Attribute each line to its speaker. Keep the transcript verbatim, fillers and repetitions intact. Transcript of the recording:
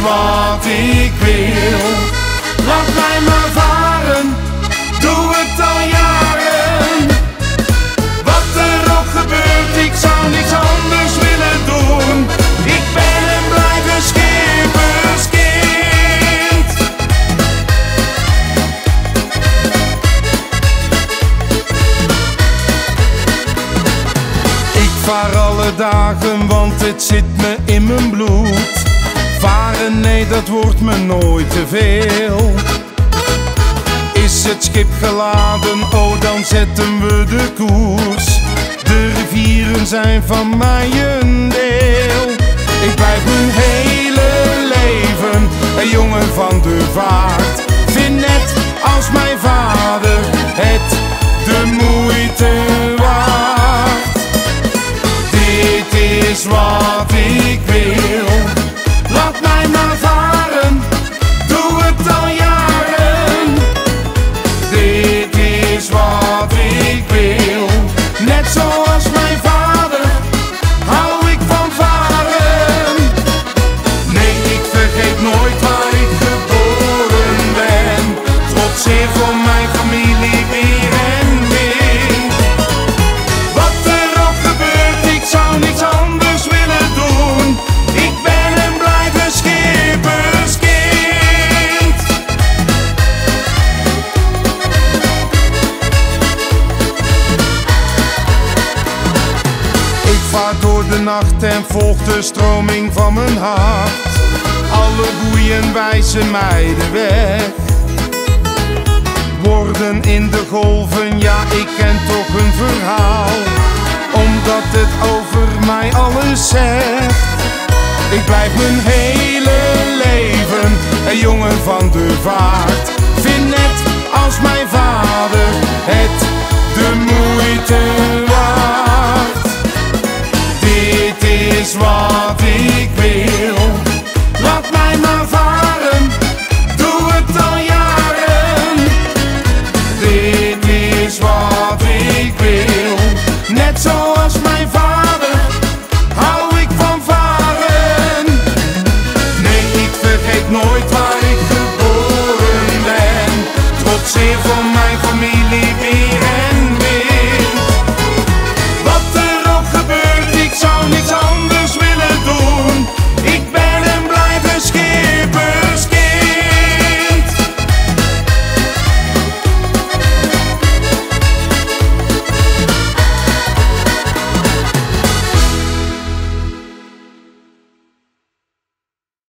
Speaker 1: wat ik wil. Laat mij maar varen, doe het al jaren. Wat er ook gebeurt, ik zou niks anders willen doen. Ik ben en blijf een schipperskind. Ik vaar alle dagen, want het zit me in mijn bloed. Varen, nee, dat wordt me nooit te veel. Is het schip geladen, oh dan zetten we de koers. De rivieren zijn van mij een deel. Ik blijf mijn hele leven een jongen van de vaart. Vind net als mijn vader het de moeite waard. Dit is wat ik wil. Laat mij maar varen, doe het al jaren. Dit is wat ik wil. Net zoals mijn vader, hou ik van varen. Nee, ik vergeet nooit waar ik geboren ben. Trotseer voor mijn familie weer en weer. Wat er ook gebeurt, ik zou niks anders willen doen. Ik ben en blijf een schipperskind. Ik vaar door de nacht en volg de stroming van mijn hart. Alle boeien wijzen mij de weg. Woorden in de golven, ja, ik ken toch een verhaal. Omdat het over mij alles zegt. Ik blijf mijn hele leven een jongen van de vaart. Vind net als mijn vader het de moeite waard. Dit is wat ik wil. Laat mij maar varen, doe het al jaren. Dit is wat ik wil. Net zoals mijn vader, hou ik van varen. Nee, ik vergeet nooit waar ik geboren ben. Trotseer voor mijn familie